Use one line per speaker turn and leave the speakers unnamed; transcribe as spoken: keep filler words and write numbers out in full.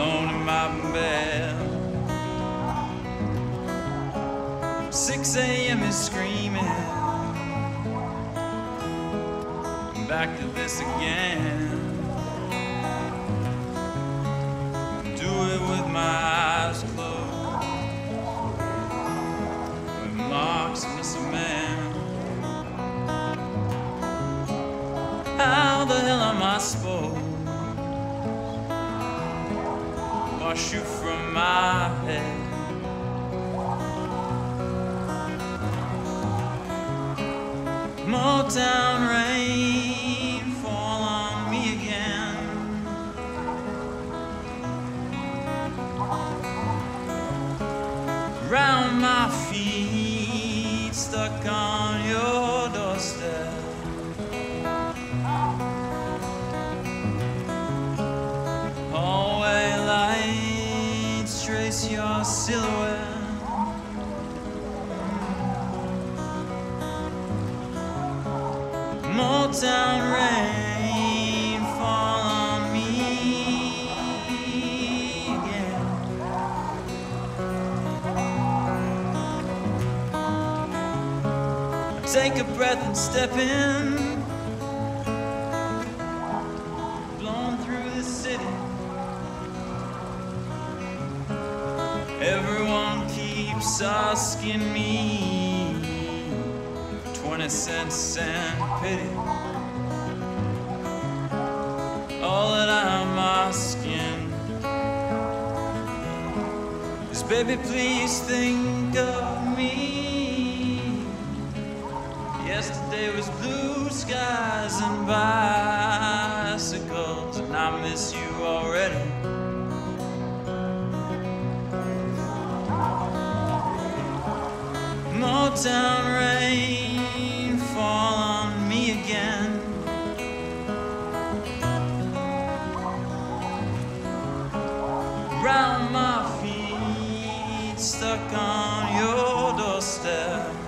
alone in my bed. six a m is screaming, back to this again. Do it with my eyes closed, with marks of missing man. How the hell am I supposed to wash you from my head? Motown rain fall on me again. Round my feet, stuck on your doorstep. Hallway lights trace your silhouette. Motown rain fall on me again. Take a breath and step in, blown through the city. Everyone keeps asking me twenty cents and pity. All that I'm asking is, baby, please think of me. Yesterday was blue skies and bicycles, and I miss you already. Motown rain fall on me again. Round my feet, stuck on your doorstep.